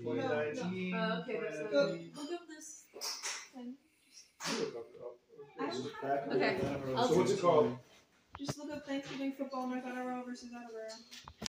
Well, no. 2019. Okay, there's a- 2019. Look up this thing. You look up. I Okay. don't Back Okay. of the I'll So what's it called? Just look up Thanksgiving football North Attleboro versus Attleboro.